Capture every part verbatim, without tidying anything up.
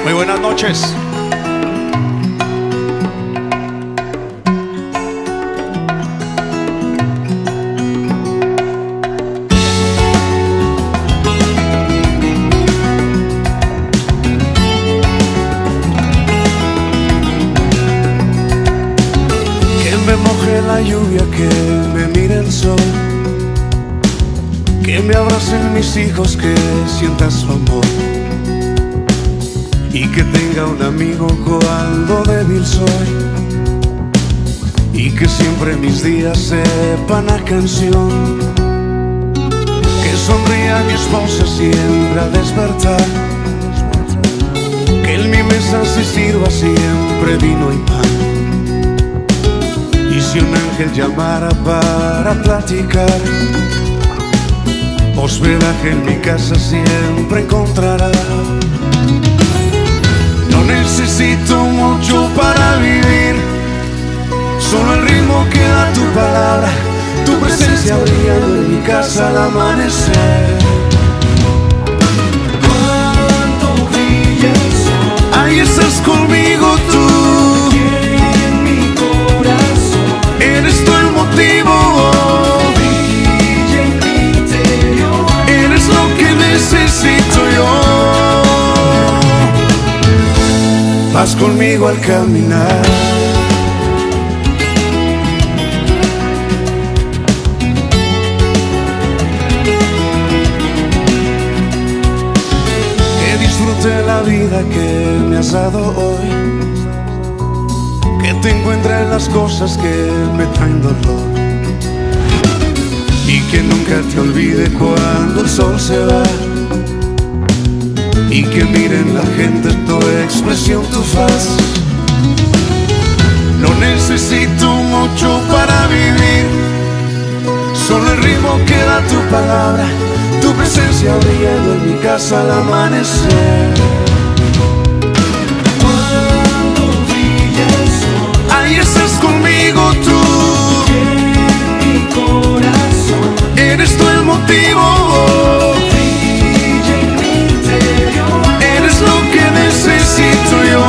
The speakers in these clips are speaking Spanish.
Muy buenas noches. Que me moje la lluvia, que me mire el sol, que me abracen mis hijos, que sienta su amor, y que tenga un amigo cuando débil soy, y que siempre mis días sepan a canción, que sonría mi esposa siempre al despertar, que en mi mesa se sirva siempre vino y pan, y si un ángel llamara para platicar, hospedaje en mi casa siempre encontrará. No necesito mucho para vivir, solo el ritmo que da tu palabra, tu presencia brillando en mi casa al amanecer. Cuando brilla el sol, ahí estás conmigo tú, y en mi corazón eres tú el motivo. Brilla en mi interior, eres lo que necesito yo. Vas conmigo al caminar, que disfrute la vida que me has dado hoy, que te encuentre en las cosas que me traen dolor, y que nunca te olvide cuando el sol se va, y que miren la gente tu expresión, tu faz. No necesito mucho para vivir, solo el ritmo que da tu palabra, tu presencia brillando en mi casa al amanecer. Cuando brilla el sol, ahí estás conmigo tú, y en mi corazón eres tú el motivo. Necesito yo.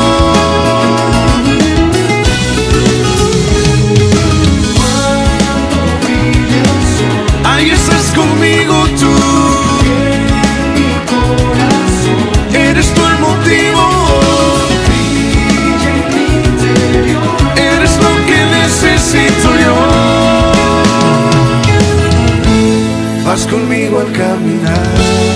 Cuando brilla el sol, ahí estás conmigo tú, y en mi corazón eres tú el motivo. Brilla en mi interior, eres lo que necesito yo. Vas conmigo al caminar,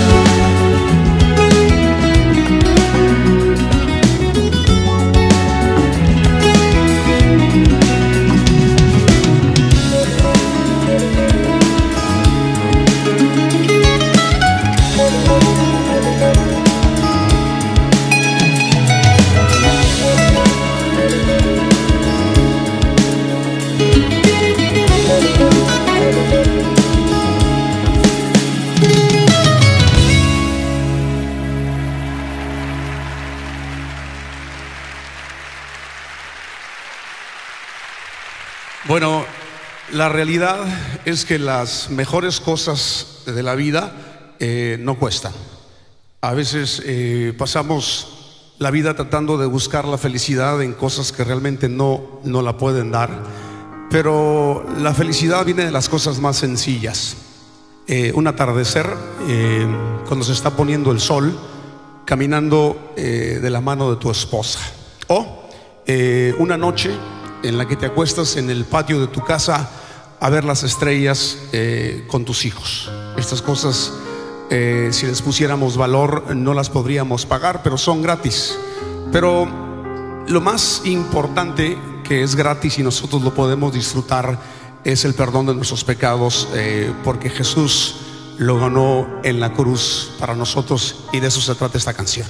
Bueno, la realidad es que las mejores cosas de la vida eh, no cuestan. A veces eh, pasamos la vida tratando de buscar la felicidad en cosas que realmente no, no la pueden dar. Pero la felicidad viene de las cosas más sencillas. Eh, un atardecer, eh, cuando se está poniendo el sol, caminando eh, de la mano de tu esposa. O eh, una noche en la que te acuestas en el patio de tu casa a ver las estrellas eh, con tus hijos. Estas cosas, eh, si les pusiéramos valor, no las podríamos pagar, pero son gratis. Pero lo más importante, que es gratis y nosotros lo podemos disfrutar, es el perdón de nuestros pecados, eh, porque Jesús lo ganó en la cruz para nosotros, y de eso se trata esta canción.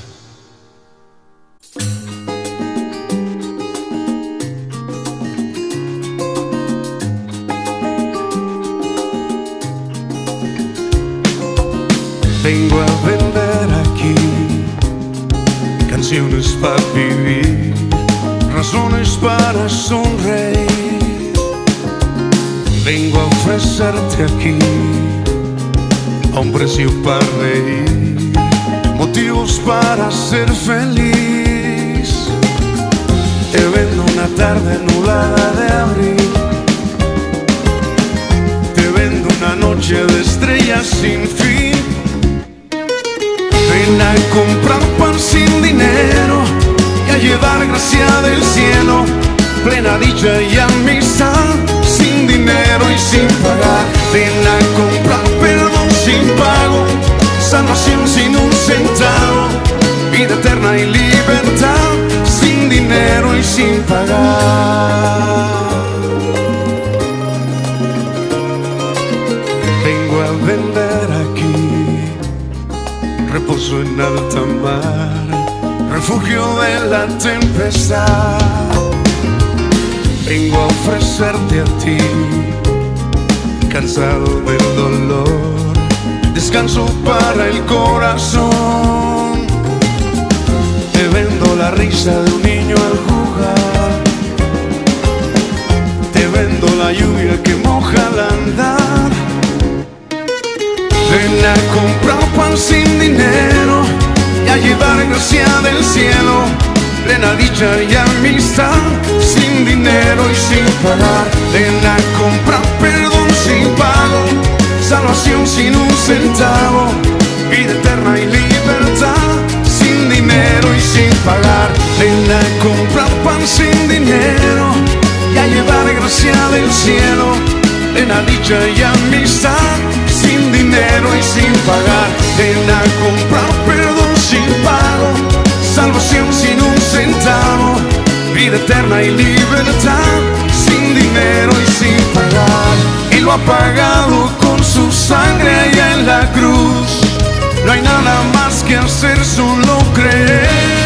vengo a vender aquí canciones para vivir, razones para sonreír. Vengo a ofrecerte aquí a un precio para reír, motivos motivos para ser feliz. Te vendo una tarde nublada de abril, te vendo una noche de estrellas sin fin. Ven a comprar pan sin dinero y a llevar gracia del cielo, plena dicha y amistad, sin dinero y sin pagar. Ven a comprar perdón sin pago, salvación sin un centavo, vida eterna y libertad, sin dinero y sin pagar. Vengo a vender aquí reposo en alta mar, refugio de la tempestad. Vengo a ofrecerte a ti, cansado del dolor, descanso para el corazón. Te vendo la risa de un niño al jugar, te vendo la lluvia que moja al andar. Ven a comprar pan sin dinero y a llevar gracia del cielo, plena dicha y amistad, sin dinero y sin pagar. Ven a comprar perdón sin pago, salvación sin un centavo, vida eterna y libertad, sin dinero y sin pagar. Ven a comprar pan sin dinero y a llevar gracia del cielo, plena dicha y amistad, sin dinero y sin pagar. Ven a comprar perdón sin pago, salvación sin un centavo, vida eterna y libertad, sin dinero y sin pagar. Y lo ha pagado con su sangre allá en la cruz. No hay nada más que hacer, solo creer.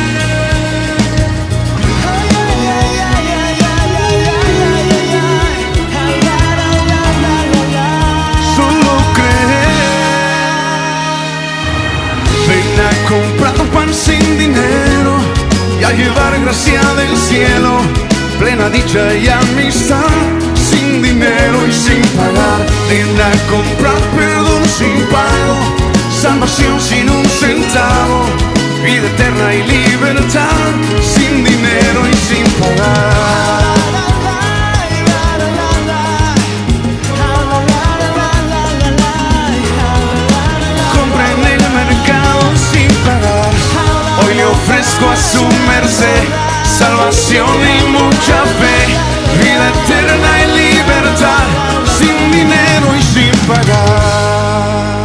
Solo creer. Ven a comprar pan sin dinero y a llevar gracia del cielo, plena dicha y amistad, sin dinero y sin pagar. Ven a comprar perdón sin pago, salvación sin un centavo, vida eterna y libertad, sin dinero y sin pagar. Compra en el mercado sin pagar, hoy le ofrezco a su merced salvación y mucha fe, vida eterna y libertad, sin dinero y sin pagar.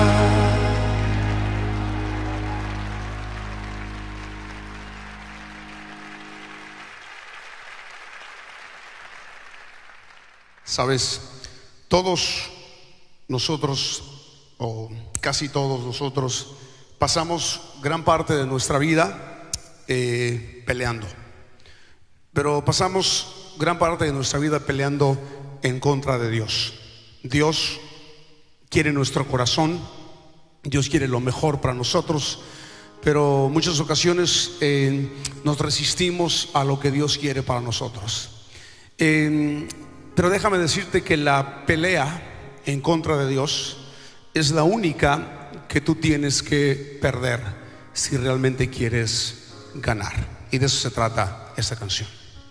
Sabes, todos nosotros, o casi todos nosotros, pasamos gran parte de nuestra vida eh, peleando. Pero pasamos gran parte de nuestra vida peleando en contra de Dios. Dios quiere nuestro corazón, Dios quiere lo mejor para nosotros, pero muchas ocasiones eh, nos resistimos a lo que Dios quiere para nosotros. Eh, pero déjame decirte que la pelea en contra de Dios es la única que tú tienes que perder si realmente quieres ganar. Y de eso se trata esta canción.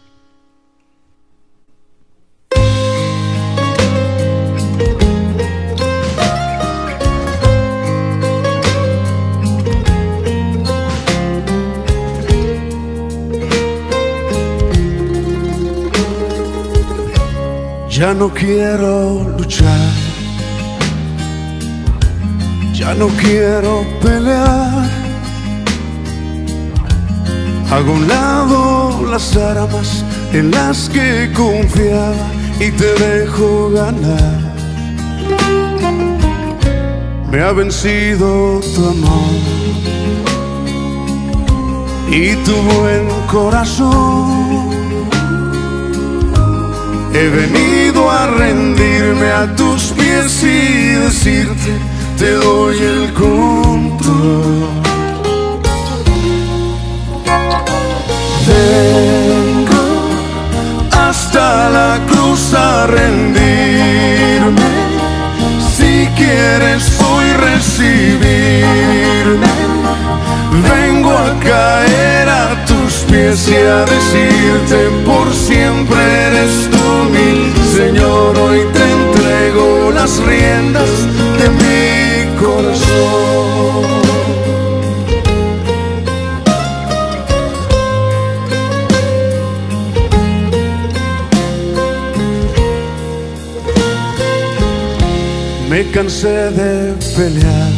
Ya no quiero luchar, ya no quiero pelear. Hago a un lado las armas en las que confiaba y te dejo ganar. Me ha vencido tu amor y tu buen corazón. He venido a rendirme a tus pies y decirte, te doy el control. Vengo hasta la cruz a rendirme. Si quieres hoy recibirme, pies y a decirte por siempre eres tú mi Señor. Hoy te entrego las riendas de mi corazón. Me cansé de pelear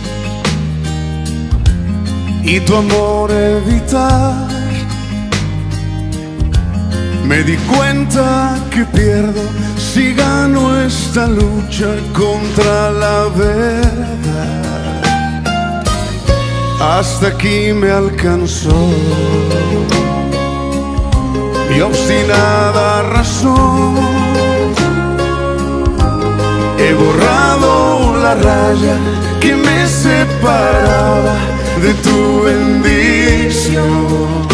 y tu amor evitar. Me di cuenta que pierdo si gano esta lucha contra la verdad. Hasta aquí me alcanzó mi obstinada razón. He borrado la raya que me separaba de tu bendición.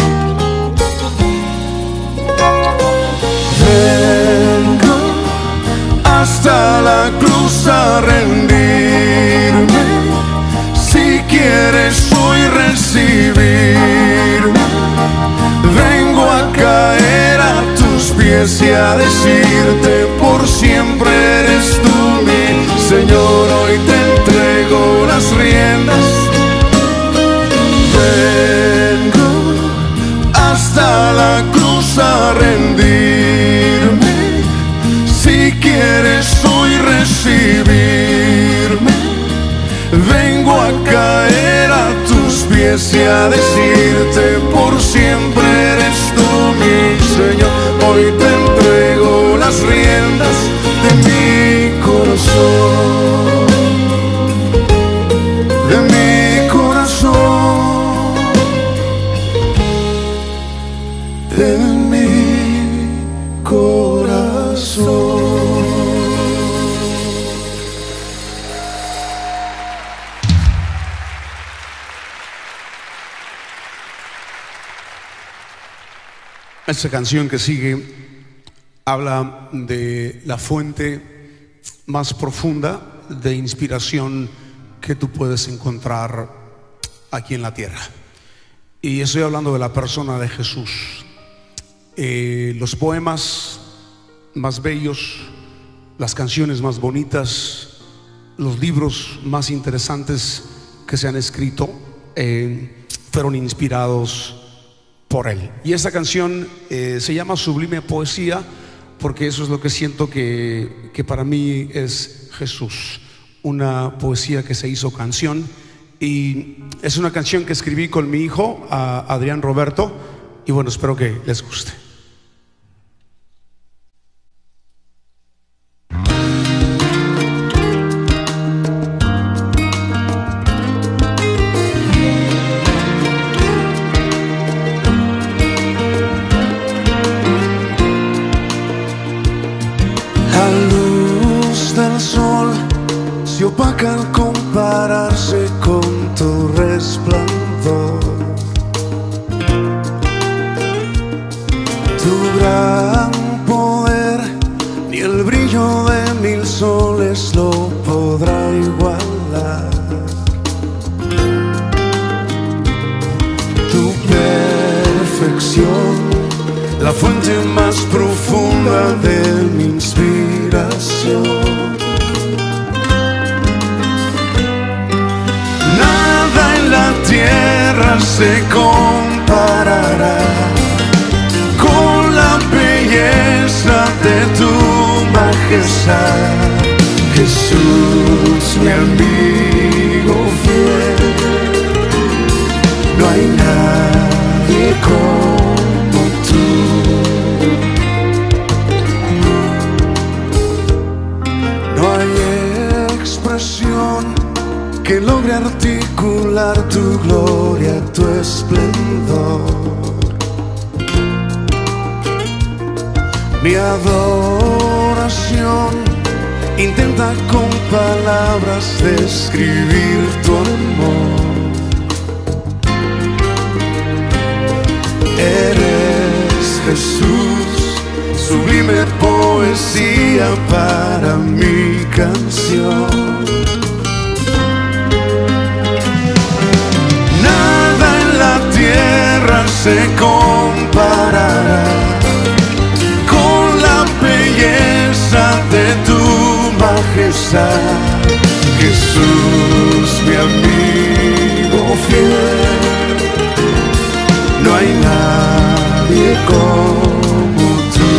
Vengo hasta la cruz a rendirme. Si quieres hoy recibirme, vengo a caer a tus pies y a decirte por siempre eres tú mi Señor. Hoy te entrego las riendas. Vengo hasta la cruz a rendirme. Si quieres hoy recibirme, vengo a caer a tus pies y a decirte por siempre eres tú mi Señor. Hoy te entrego las riendas de mi corazón, de mi corazón, de mi corazón. Esta canción que sigue habla de la fuente más profunda de inspiración que tú puedes encontrar aquí en la tierra. Y estoy hablando de la persona de Jesús. Eh, los poemas más bellos, las canciones más bonitas, los libros más interesantes que se han escrito eh, fueron inspirados por él. Y esta canción eh, se llama Sublime Poesía, porque eso es lo que siento que, que para mí es Jesús, una poesía que se hizo canción. Y es una canción que escribí con mi hijo, a Adrián Roberto, y bueno, espero que les guste. Se opaca al compararse con tu resplandor. Tu gran poder, ni el brillo de mil soles lo podrá igualar. Tu perfección, la fuente más profunda de mi inspiración. La tierra se comparará con la belleza de tu majestad. Jesús, mi amigo fiel, no hay nadie como tú. No hay expresión que logre articular tu gloria, tu esplendor. Mi adoración intenta con palabras describir tu amor. Eres Jesús, sublime poesía para mi canción. Se compara majestad. Jesús, mi amigo fiel, no hay nadie como tú.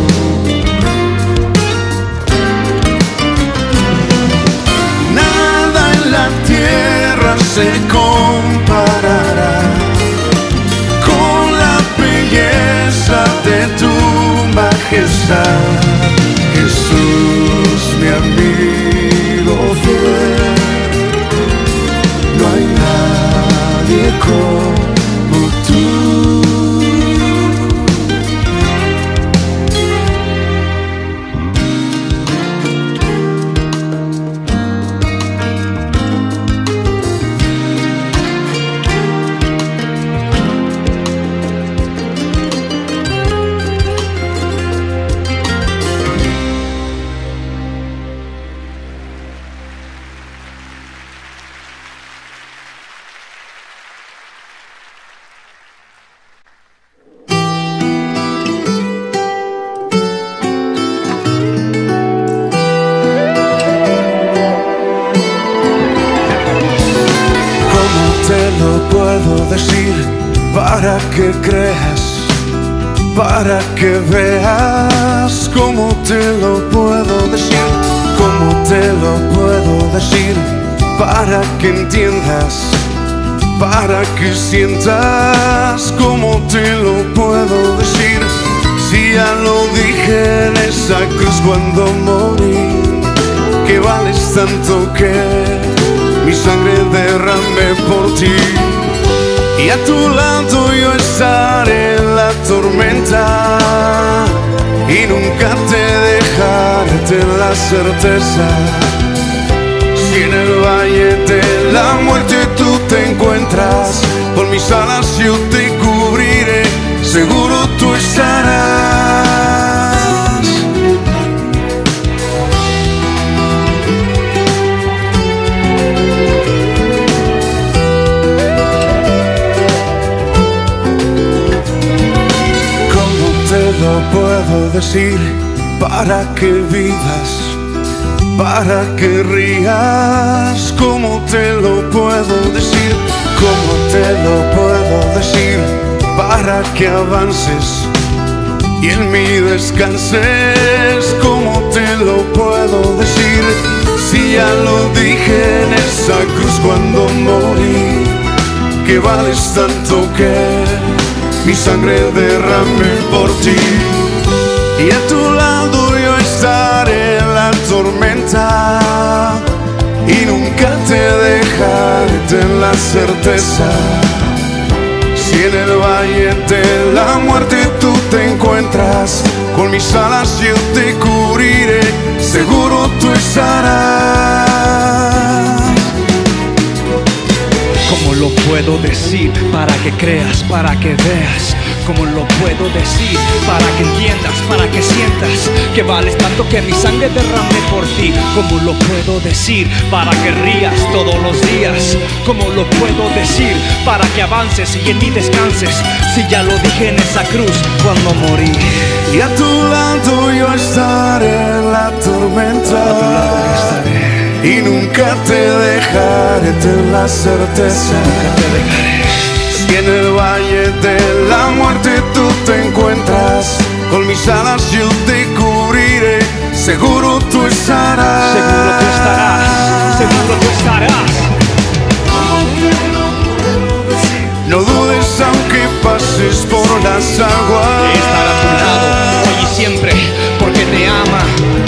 Nada en la tierra se comparará con la belleza de tu majestad. Jesús, mi amigo fiel, no hay nadie como tú. Para que creas, para que veas, cómo te lo puedo decir, cómo te lo puedo decir, para que entiendas, para que sientas, cómo te lo puedo decir, si ya lo dije en esa cruz cuando morí, que vales tanto que mi sangre derramé por ti. Y a tu lado yo estaré en la tormenta y nunca te dejaré, ten la certeza. Si en el valle de la muerte tú te encuentras, con mis alas yo te cubriré, seguro tú estarás. Lo puedo decir para que vivas, para que rías, cómo te lo puedo decir, cómo te lo puedo decir, para que avances y en mí descanses, cómo te lo puedo decir, si ya lo dije en esa cruz cuando morí, que vales tanto que mi sangre derramé por ti. Y a tu lado yo estaré en la tormenta y nunca te dejaré, ten la certeza. Si en el valle de la muerte tú te encuentras, con mis alas yo te cubriré, seguro tú estarás. ¿Cómo lo puedo decir para que creas, para que veas? ¿Cómo lo puedo decir para que entiendas, para que sientas que vales tanto que mi sangre derramé por ti? ¿Cómo lo puedo decir para que rías todos los días? ¿Cómo lo puedo decir para que avances y en mí descanses? Si ya lo dije en esa cruz cuando morí. Y a tu lado yo estaré en la tormenta, a tu lado yo estaré. Y nunca te dejaré, ten la certeza. Nunca te dejaré. Si en el valle de la muerte tú te encuentras, con mis alas yo te cubriré, seguro tú estarás. Seguro tú estarás, seguro tú estarás. No dudes aunque pases por las aguas. Estará a tu lado hoy y siempre porque te ama.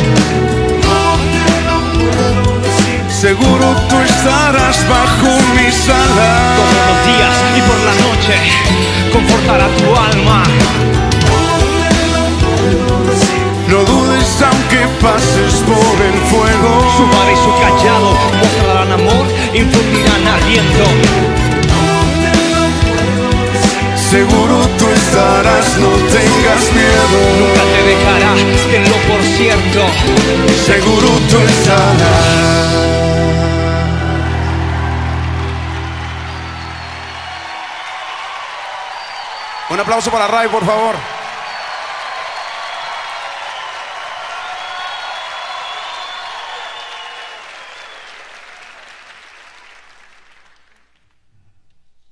Seguro tú estarás bajo mis alas. Todos los días y por la noche confortará tu alma. No dudes aunque pases por el fuego. Su vara y su callado mostrarán amor, infundirán aliento. Seguro tú estarás, no tengas miedo. Nunca te dejará, tenlo por cierto. Seguro tú estarás. Un aplauso para Ray, por favor.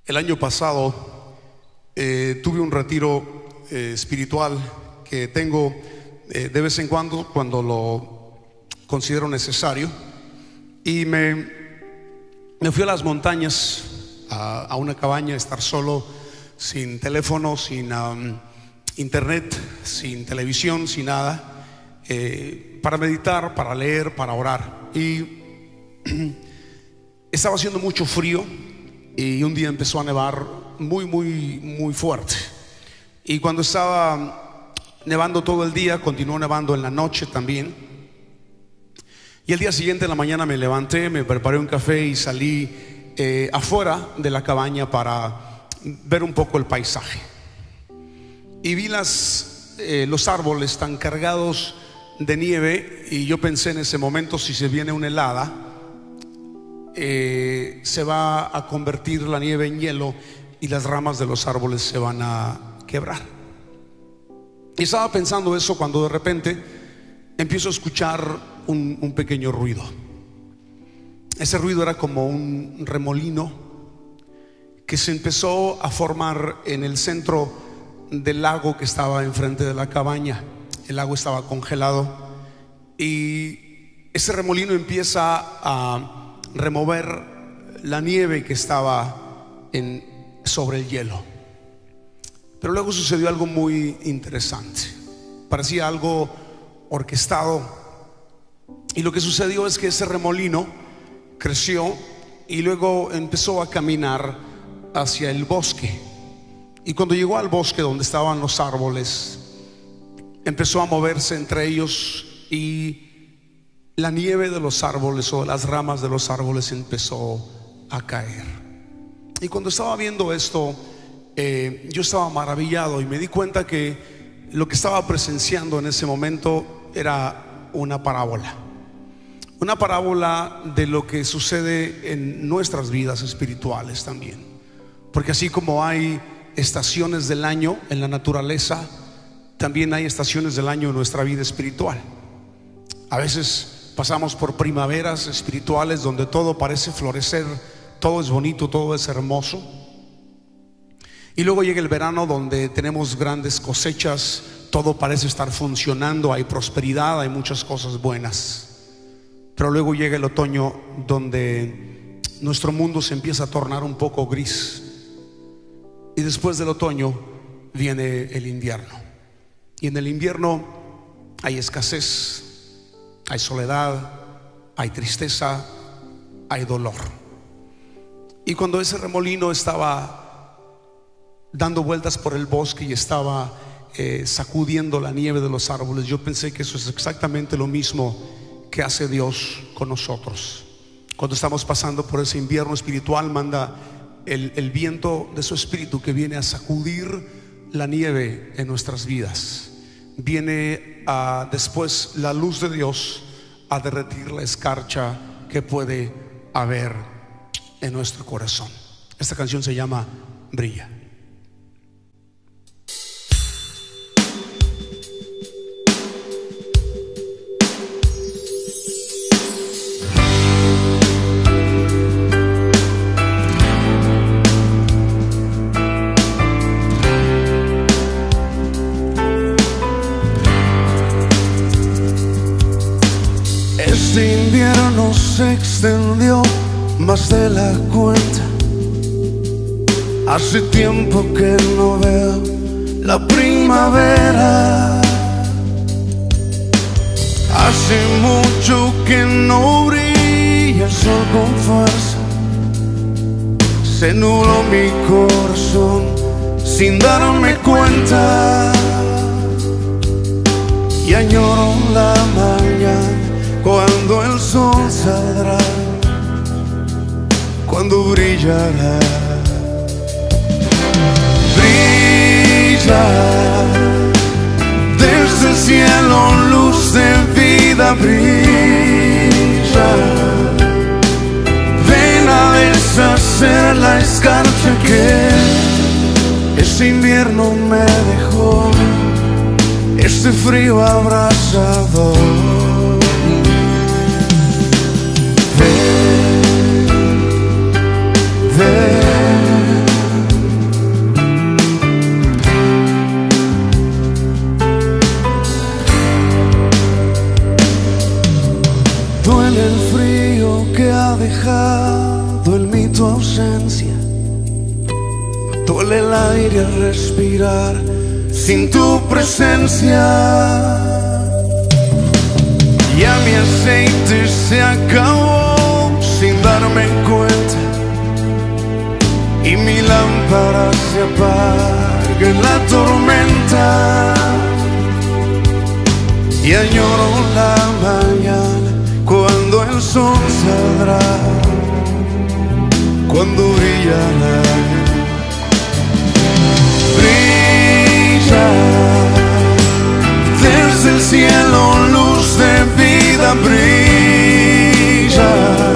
El año pasado eh, tuve un retiro eh, espiritual que tengo eh, de vez en cuando, cuando lo considero necesario. Y me, me fui a las montañas, a, a una cabaña, a estar solo, sin teléfono, sin um, internet, sin televisión, sin nada, eh, para meditar, para leer, para orar. Y estaba haciendo mucho frío y un día empezó a nevar muy, muy, muy fuerte. Y cuando estaba nevando todo el día, continuó nevando en la noche también. Y el día siguiente en la mañana me levanté, me preparé un café y salí eh, afuera de la cabaña para ver un poco el paisaje. Y vi las, eh, los árboles tan cargados de nieve, y yo pensé en ese momento, si se viene una helada, eh, se va a convertir la nieve en hielo y las ramas de los árboles se van a quebrar. Y estaba pensando eso cuando de repente empiezo a escuchar un, un pequeño ruido. Ese ruido era como un remolino que se empezó a formar en el centro del lago que estaba enfrente de la cabaña. El lago estaba congelado y ese remolino empieza a remover la nieve que estaba en, sobre el hielo. Pero luego sucedió algo muy interesante. Parecía algo orquestado, y lo que sucedió es que ese remolino creció y luego empezó a caminar hacia el bosque. Y cuando llegó al bosque donde estaban los árboles, empezó a moverse entre ellos y la nieve de los árboles o las ramas de los árboles empezó a caer. Y cuando estaba viendo esto, eh, yo estaba maravillado y me di cuenta que lo que estaba presenciando en ese momento era una parábola. Una parábola de lo que sucede en nuestras vidas espirituales también. Porque así como hay estaciones del año en la naturaleza, también hay estaciones del año en nuestra vida espiritual. A veces pasamos por primaveras espirituales donde todo parece florecer, todo es bonito, todo es hermoso. Y luego llega el verano donde tenemos grandes cosechas, todo parece estar funcionando, hay prosperidad, hay muchas cosas buenas. Pero luego llega el otoño donde nuestro mundo se empieza a tornar un poco gris. Y después del otoño viene el invierno. Y en el invierno hay escasez, hay soledad, hay tristeza, hay dolor. Y cuando ese remolino estaba dando vueltas por el bosque y estaba eh, sacudiendo la nieve de los árboles, yo pensé que eso es exactamente lo mismo que hace Dios con nosotros. Cuando estamos pasando por ese invierno espiritual, manda el, el viento de su espíritu que viene a sacudir la nieve en nuestras vidas. Viene a, después la luz de Dios a derretir la escarcha que puede haber en nuestro corazón. Esta canción se llama Brilla. Este invierno se extendió más de la cuenta. Hace tiempo que no veo la primavera. Hace mucho que no brilla el sol con fuerza. Se nubló mi corazón sin darme cuenta. Y añoro la mañana cuando el sol saldrá, cuando brillará. Brilla desde el cielo, luz de vida, brilla. Ven a deshacer la escarcha que ese invierno me dejó, este frío abrasador. Ven, ven, Duele el frío que ha dejado en mí tu ausencia. Duele el aire al respirar sin tu presencia. Ya mi aceite se acabó sin darme cuenta, y mi lámpara se apaga en la tormenta. Y añoro la mañana cuando el sol saldrá, cuando brillará. Brilla desde el cielo, luz de vida, brilla.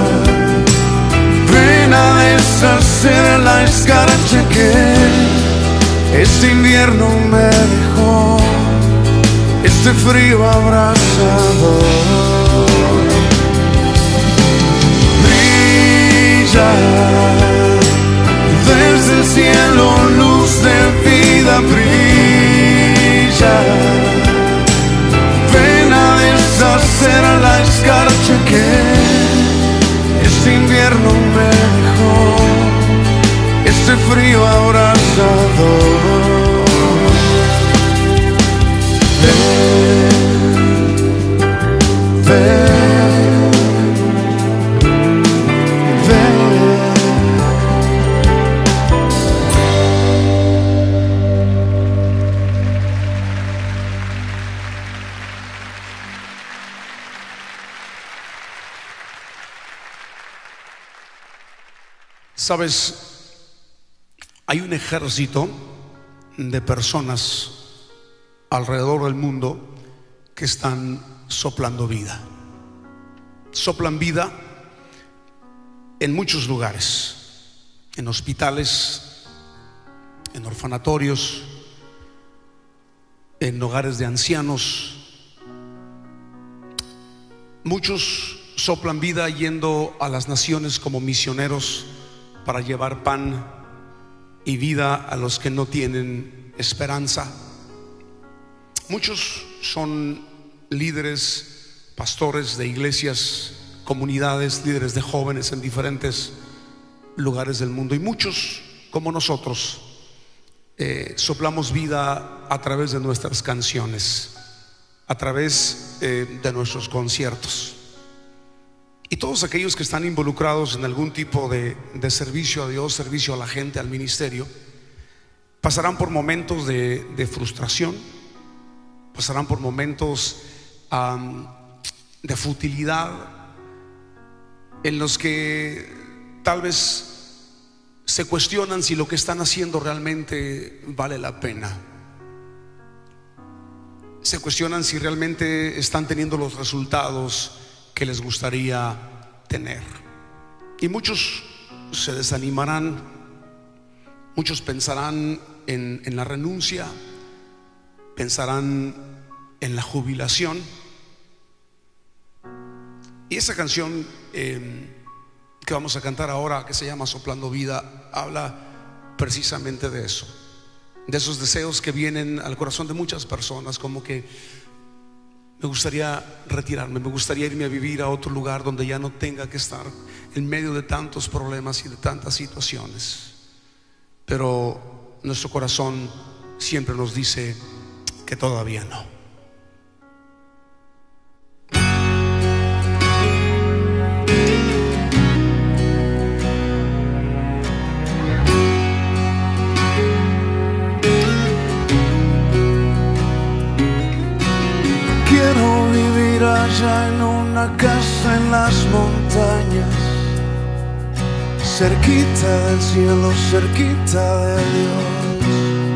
Ven a deshacer la escarcha que este invierno me dejó, este frío abrasador. Brilla desde el cielo, luz de vida, brilla. Ven a deshacer la escarcha que este invierno me dejó, este frío abrasador. Ven, ven, ven. Sabes, hay un ejército de personas alrededor del mundo que están soplando vida. Soplan vida en muchos lugares, en hospitales, en orfanatorios, en hogares de ancianos. Muchos soplan vida yendo a las naciones como misioneros para llevar pan y vida a los que no tienen esperanza. Muchos son líderes, pastores de iglesias, comunidades, líderes de jóvenes en diferentes lugares del mundo. Y muchos, como nosotros, eh, soplamos vida a través de nuestras canciones, a través eh, de nuestros conciertos. Y todos aquellos que están involucrados en algún tipo de, de servicio a Dios, servicio a la gente, al ministerio, pasarán por momentos de, de frustración, pasarán por momentos um, de futilidad, en los que tal vez se cuestionan si lo que están haciendo realmente vale la pena. Se cuestionan si realmente están teniendo los resultados que les gustaría tener. Y muchos se desanimarán, muchos pensarán en, en la renuncia, pensarán en la jubilación. Y esa canción eh, que vamos a cantar ahora, que se llama Soplando Vida, habla precisamente de eso, de esos deseos que vienen al corazón de muchas personas, como que me gustaría retirarme, me gustaría irme a vivir a otro lugar donde ya no tenga que estar en medio de tantos problemas y de tantas situaciones. Pero nuestro corazón siempre nos dice que todavía no. Allá en una casa en las montañas, cerquita del cielo, cerquita de Dios.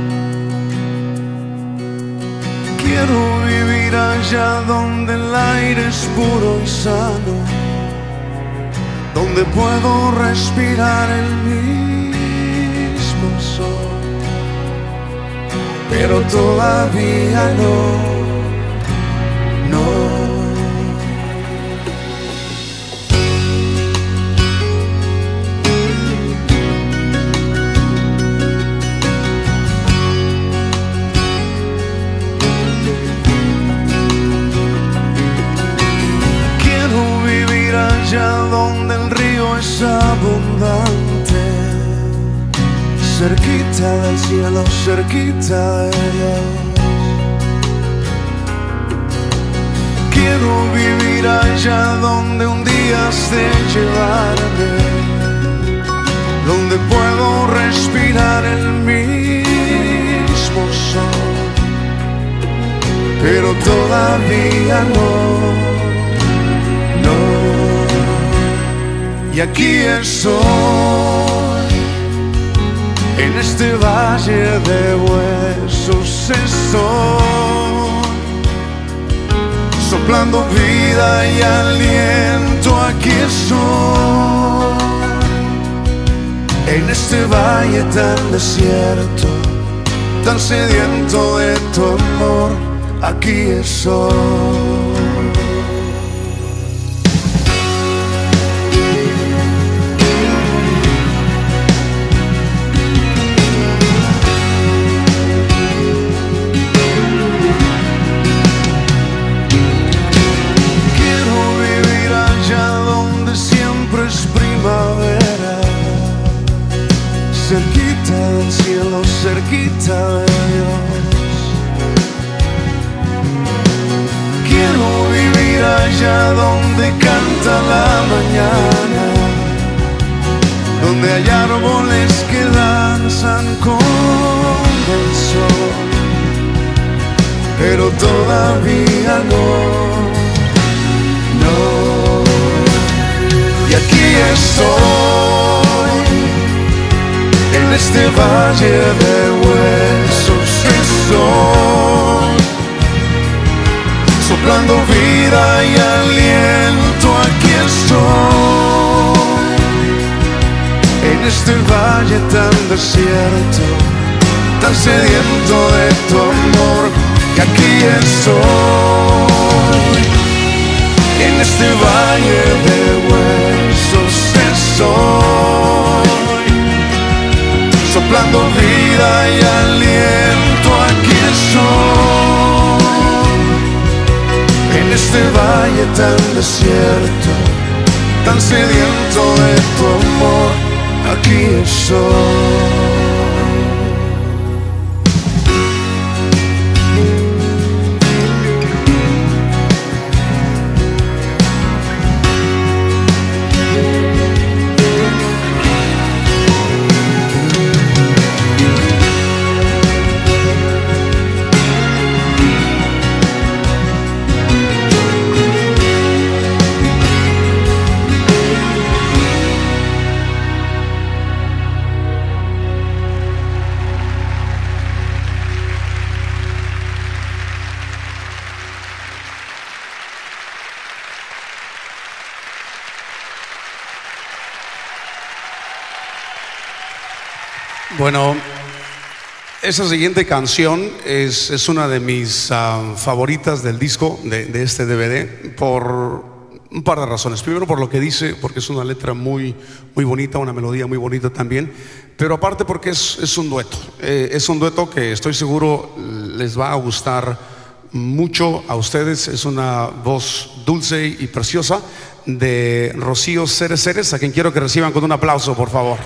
Quiero vivir allá donde el aire es puro y sano, donde puedo respirar el mismo sol. Pero todavía no, no. Quiero vivir allá donde el río es abundante, cerquita del cielo, cerquita de Dios. Quiero vivir allá donde un día esté llevarme, donde puedo respirar el mismo sol, pero todavía no, no. Y aquí estoy, en este valle de huesos estoy, soplando vida y aliento, aquí estoy, en este valle tan desierto, tan sediento de tu amor, aquí estoy. Cerquita del cielo, cerquita de Dios. Quiero vivir allá donde canta la mañana, donde hay árboles que danzan con el sol, pero todavía no, no. Y aquí estoy, en este valle de huesos estoy, soplando vida y aliento, aquí estoy, en este valle tan desierto, tan sediento de tu amor, que aquí estoy, en este valle de huesos estoy, soplando vida y aliento, aquí estoy, en este valle tan desierto, tan sediento de tu amor, aquí estoy. Bueno, esa siguiente canción es, es una de mis uh, favoritas del disco, de, de este D V D, por un par de razones. Primero, por lo que dice, porque es una letra muy, muy bonita, una melodía muy bonita también, pero aparte porque es, es un dueto. Eh, es un dueto que estoy seguro les va a gustar mucho a ustedes. Es una voz dulce y preciosa de Rocío Ceres Ceres, a quien quiero que reciban con un aplauso, por favor.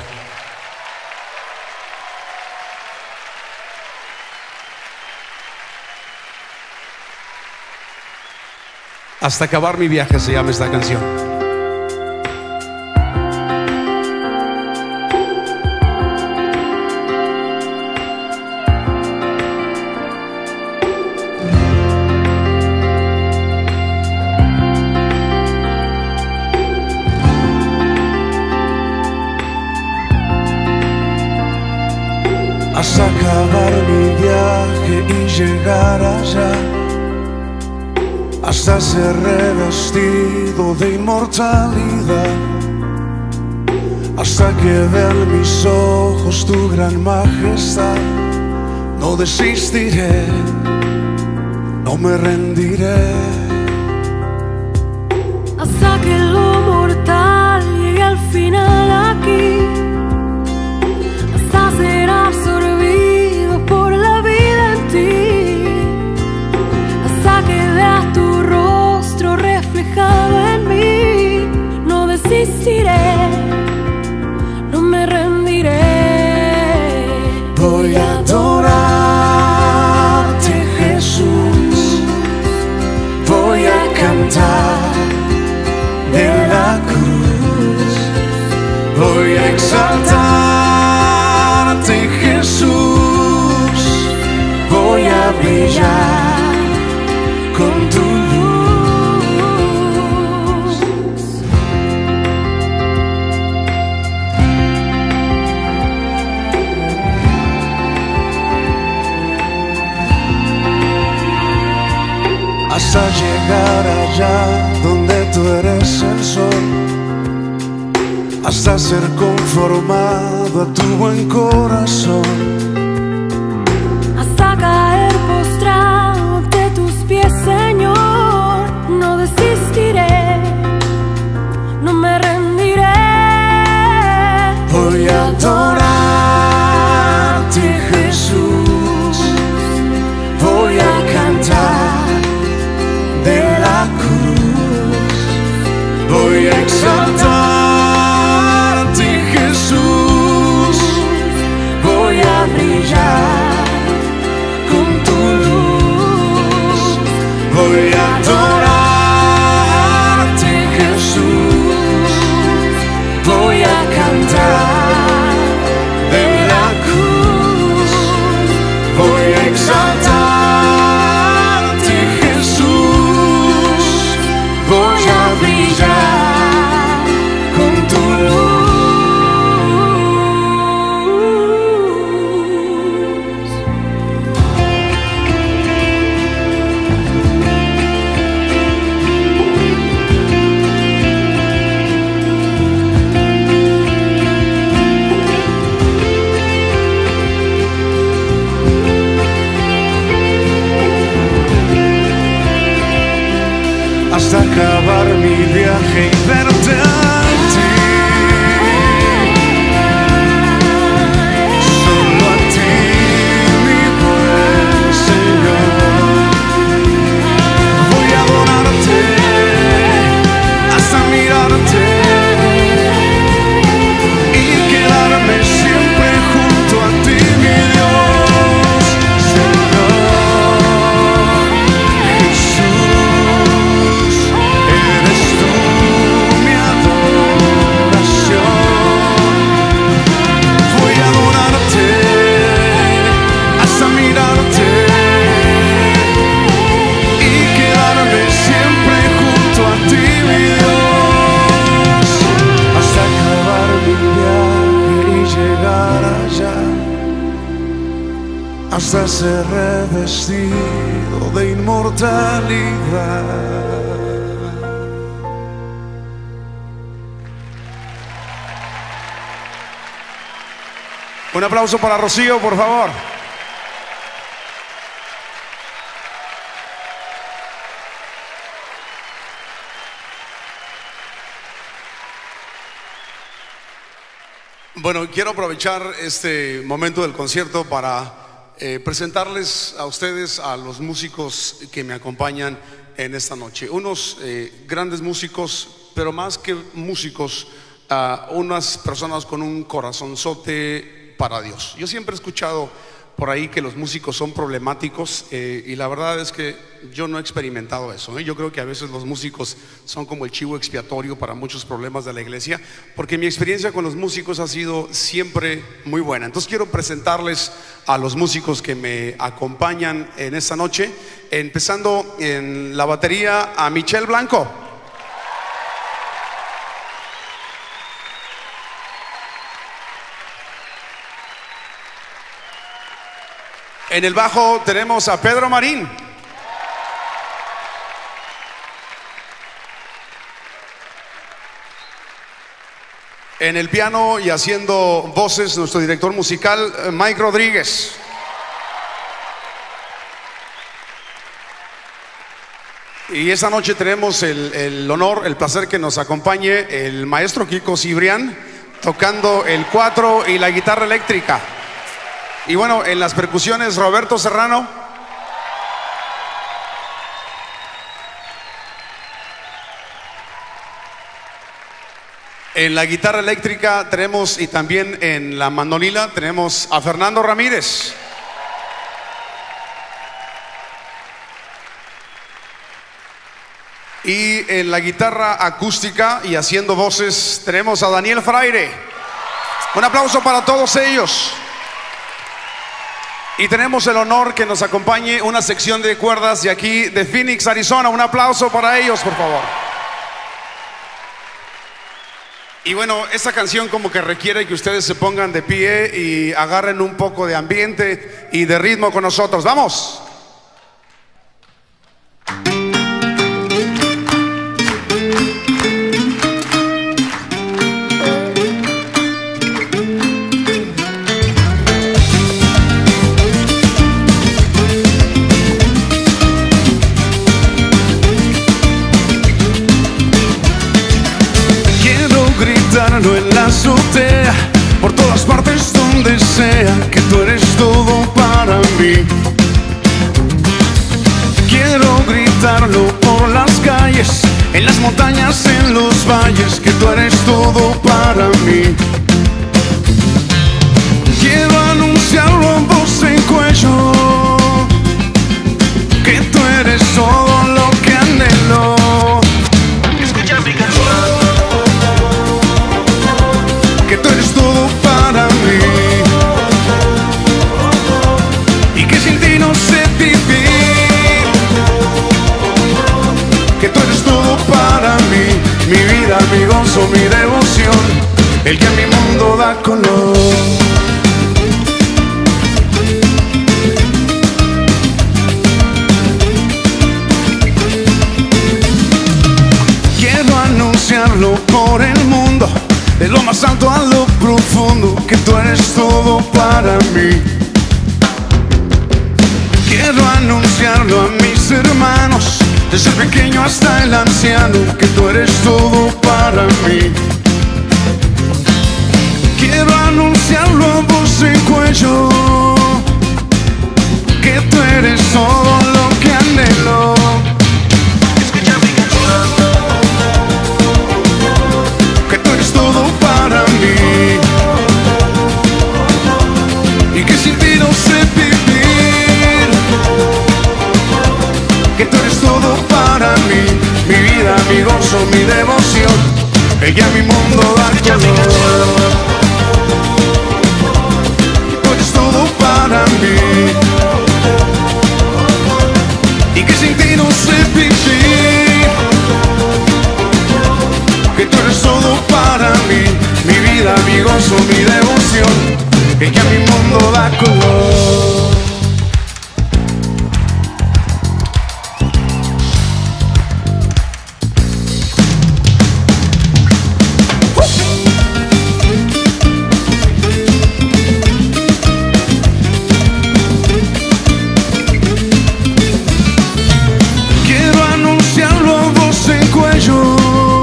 Hasta acabar mi viaje se llama esta canción. Hasta acabar mi viaje y llegar allá, hasta ser revestido de inmortalidad, hasta que vean mis ojos tu gran majestad. No desistiré, no me rendiré, hasta que lo mortal llegue al final aquí, hasta ser absorbido por la vida en ti, hasta que veas tu rostro reflejado en mí. No la cruz. Voy a exaltarte, Jesús. Voy a brillar con tu luz. Hasta llegar allá donde tú eres el sol, hasta ser conformado a tu buen corazón, hasta caer postrado ante tus pies, Señor. No desistiré, no me rendiré. voy a adorarte, Jesús. Voy a cantar de la cruz. Voy a exaltarte, Jesús. Voy a brillar con tu luz. Voy a adorarte, Jesús. Voy a cantar de la cruz. Voy a exaltarte, Jesús. Voy a brillar con tu luz. Hasta acabar mi viaje y verte a ti, solo a ti, mi buen Señor. Voy a adorarte hasta mirarte y quedarme siempre junto a ti, mi Dios, Señor Jesús. Eres tú mi adoración. Voy a adorarte hasta mirarte y quedarme siempre junto a ti, mi Dios, hasta acabar mi viaje y llegar allá, hasta ser revestido de inmortalidad. Un aplauso para Rocío, por favor. Bueno, quiero aprovechar este momento del concierto para eh, presentarles a ustedes a los músicos que me acompañan en esta noche. Unos eh, grandes músicos, pero más que músicos, uh, unas personas con un corazonzote para Dios. Yo siempre he escuchado por ahí que los músicos son problemáticos eh, y la verdad es que yo no he experimentado eso, ¿eh? Yo creo que a veces los músicos son como el chivo expiatorio para muchos problemas de la iglesia, porque mi experiencia con los músicos ha sido siempre muy buena. Entonces quiero presentarles a los músicos que me acompañan en esta noche, empezando en la batería a Michelle Blanco. En el bajo tenemos a Pedro Marín. En el piano y haciendo voces nuestro director musical, Mike Rodríguez. Y esta noche tenemos el, el honor, el placer que nos acompañe el maestro Kiko Cibrián tocando el cuatro y la guitarra eléctrica. Y bueno, en las percusiones Roberto Serrano. En la guitarra eléctrica tenemos, y también en la mandolina tenemos a Fernando Ramírez. Y en la guitarra acústica y haciendo voces tenemos a Daniel Fraire. Un aplauso para todos ellos. Y tenemos el honor que nos acompañe una sección de cuerdas de aquí de Phoenix, Arizona. Un aplauso para ellos, por favor. Y bueno, esta canción como que requiere que ustedes se pongan de pie y agarren un poco de ambiente y de ritmo con nosotros. ¡Vamos! En la azotea, por todas partes donde sea, que tú eres todo para mí. Quiero gritarlo por las calles, en las montañas, en los valles, que tú eres todo para mí. Quiero anunciarlo a voz en cuello, que tú eres todo lo que anhelo. Escucha mi canción, que tú eres todo para mí, y que sin ti no sé vivir, que tú eres todo para mí, mi vida, mi gozo, mi devoción, el que a mi mundo da color. Quiero anunciarlo por el mundo, de lo más alto a lo profundo, que tú eres todo para mí. Quiero anunciarlo a mis hermanos, desde el pequeño hasta el anciano, que tú eres todo para mí. Quiero anunciarlo a voz en cuello, que tú eres todo lo que anhelo. Escucha mi canción, que tú eres todo para mí, y que sin ti no sé vivir, que tú eres todo para mí, mi vida, mi gozo, mi devoción, el que a mi mundo da color. Tú eres todo para mí, y que sin ti no sé vivir, que tú eres todo para mí, mi vida, mi gozo, mi devoción, el que a mi mundo da color. Quiero anunciarlo a voz en cuello,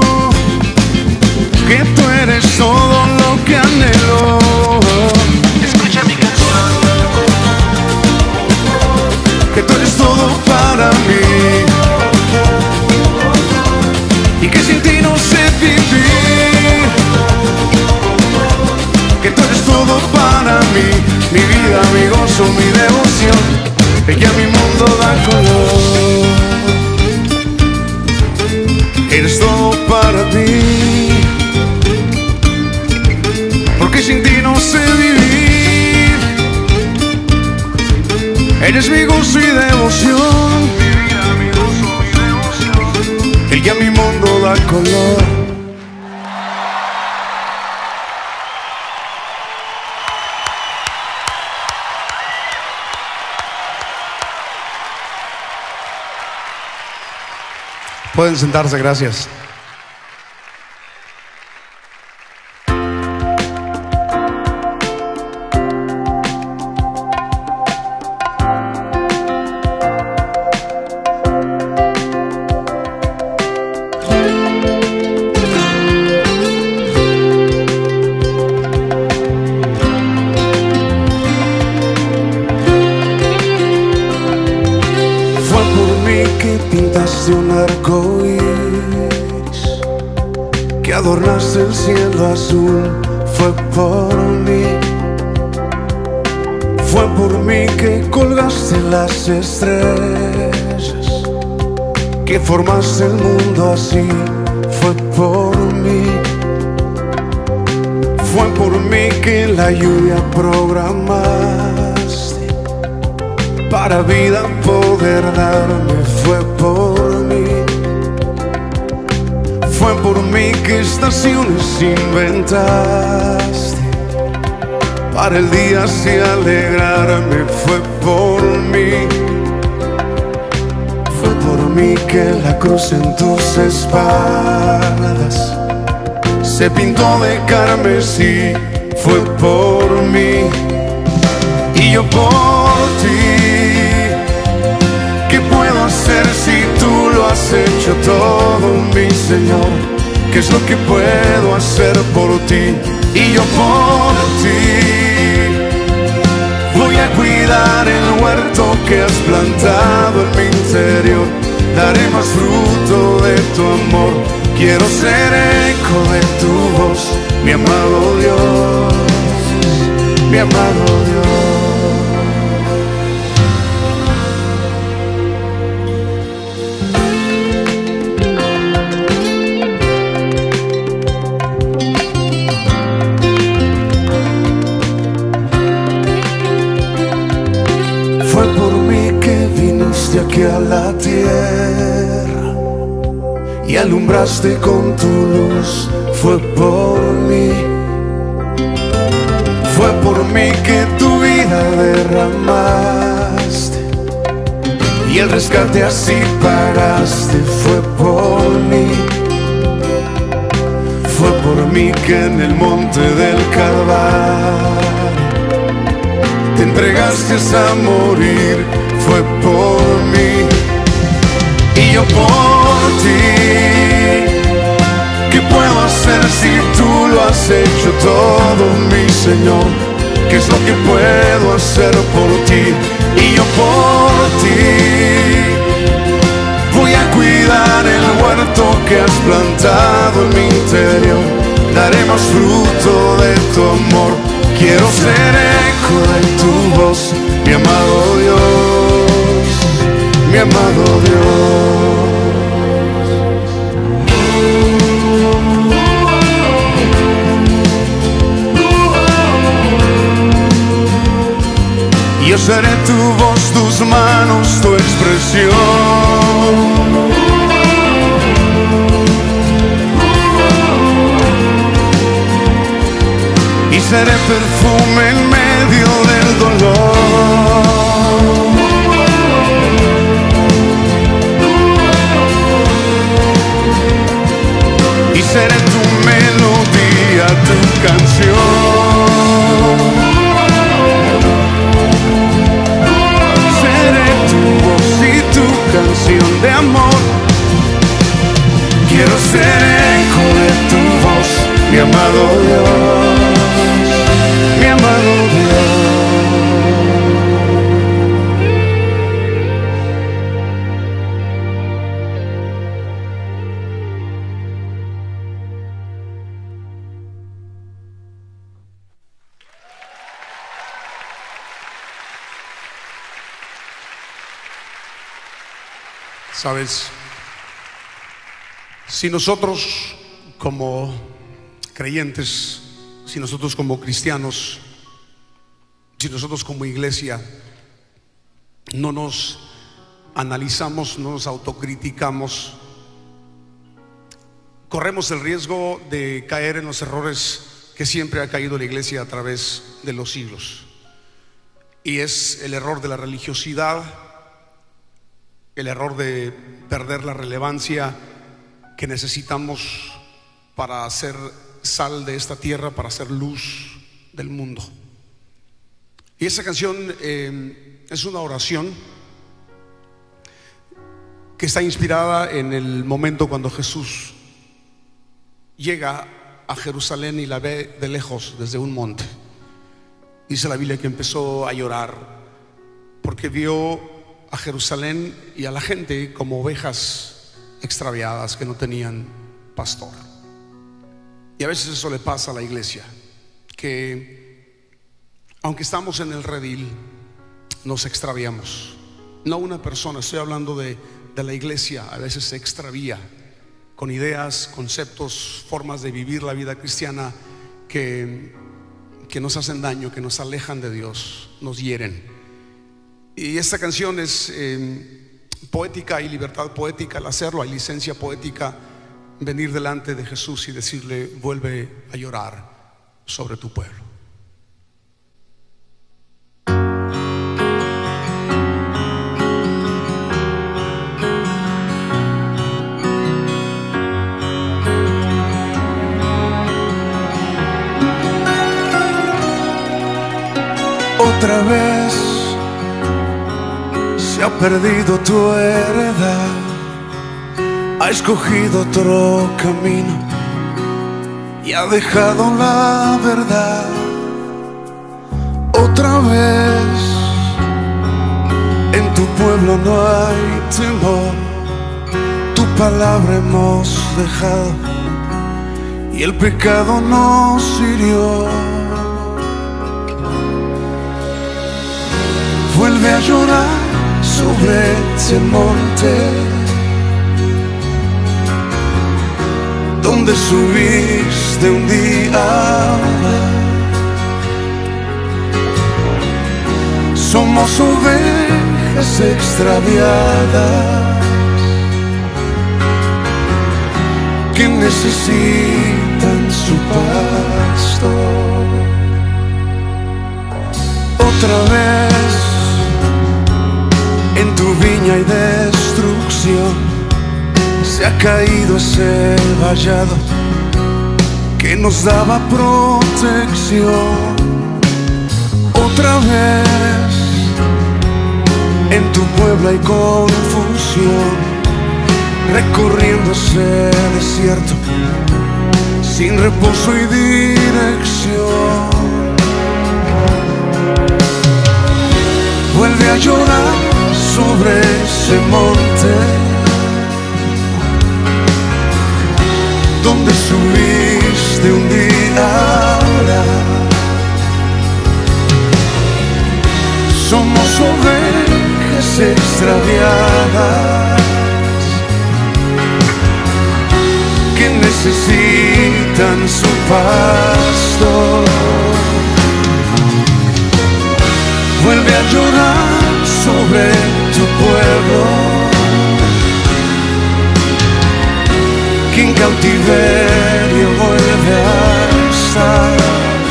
que tú eres todo lo que anhelo. Escucha mi canción, que tú eres todo para mí, y que sin ti no sé vivir, que tú eres todo para mí, mi vida, mi gozo, mi devoción, el que a mi mundo da color. Eres todo para mí, porque sin ti no sé vivir, eres mi gozo y devoción, mi vida, mi gozo, mi devoción, el que a mi mundo da color. Pueden sentarse, gracias. Fue por mí que pintaste un arco iris, que adornaste el cielo azul. Fue por mí, fue por mí que colgaste las estrellas, que formaste el mundo así, fue por mí. Fue por mí que la lluvia programaste para vida poder darme. Fue por mí. Fue por mí que estaciones inventaste para el día así alegrarme. Fue por mí. Fue por mí que la cruz en tus espaldas se pintó de carmesí. Fue por mí y yo por ti. ¿Qué puedo hacer si tú lo has hecho todo, mi Señor? ¿Qué es lo que puedo hacer por ti? Y yo por ti voy a cuidar el huerto que has plantado en mi interior. Daré más fruto de tu amor. Quiero ser eco de tu voz, mi amado Dios, mi amado Dios. Fue por mí que viniste aquí a la tierra y alumbraste con tu luz. Fue por mí. Fue por mí que tu vida derramaste y el rescate así pagaste. Fue por mí. Fue por mí que en el monte del Calvario te entregaste a morir. Fue por mí y yo por ti. ¿Qué puedo hacer si tú lo has hecho todo, mi Señor? ¿Qué es lo que puedo hacer por ti? Y yo por ti voy a cuidar el huerto que has plantado en mi interior. Daré más fruto de tu amor. Quiero ser eco de tu voz, mi amado Dios, mi amado Dios. Yo seré tu voz, tus manos, tu expresión. Y seré perfume en medio del dolor. Y seré tu melodía, tu canción. Canción de amor. Quiero ser eco de tu voz, mi amado Dios, mi amado Dios. Sabes, si nosotros como creyentes, si nosotros como cristianos, si nosotros como iglesia no nos analizamos, no nos autocriticamos, corremos el riesgo de caer en los errores que siempre ha caído la iglesia a través de los siglos. Y es el error de la religiosidad, el error de perder la relevancia que necesitamos para hacer sal de esta tierra, para hacer luz del mundo. Y esa canción eh, es una oración que está inspirada en el momento cuando Jesús llega a Jerusalén y la ve de lejos desde un monte. Dice la Biblia que empezó a llorar porque vio a Jerusalén y a la gente como ovejas extraviadas que no tenían pastor. Y a veces eso le pasa a la iglesia, que aunque estamos en el redil, nos extraviamos. No una persona, estoy hablando de de la iglesia a veces se extravía con ideas, conceptos, formas de vivir la vida cristiana que, que nos hacen daño, que nos alejan de Dios, nos hieren. Y esta canción es eh, poética, hay libertad poética al hacerlo, hay licencia poética, venir delante de Jesús y decirle: vuelve a llorar sobre tu pueblo. Otra vez se ha perdido tu heredad, ha escogido otro camino y ha dejado la verdad. Otra vez en tu pueblo no hay temor, tu palabra hemos dejado y el pecado nos hirió. Vuelve a llorar sobre ese monte donde subiste un día. Somos ovejas extraviadas que necesitan su pasto. Otra vez en tu viña hay destrucción, se ha caído ese vallado que nos daba protección. Otra vez en tu pueblo hay confusión, recorriendo ese desierto sin reposo y dirección. Vuelve a llorar sobre ese monte donde subiste un día. Somos ovejas extraviadas que necesitan su pasto. Vuelve a llorar sobre tu pueblo que en cautiverio vuelve a estar.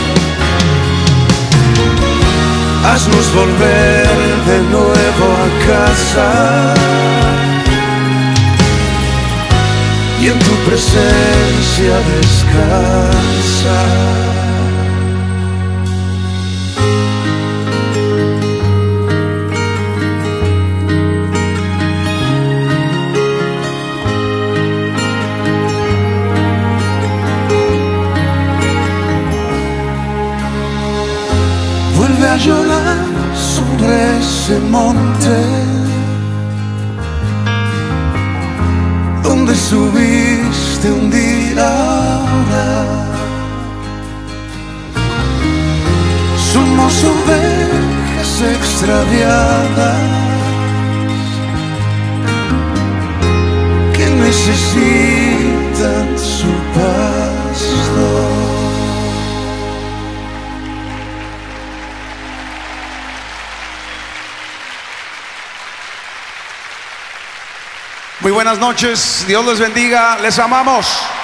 Haznos volver de nuevo a casa y en tu presencia descansar. Vuelve a llorar sobre ese monte donde subiste un día. Somos ovejas extraviadas que necesitan su pasto. Muy buenas noches, Dios les bendiga, les amamos.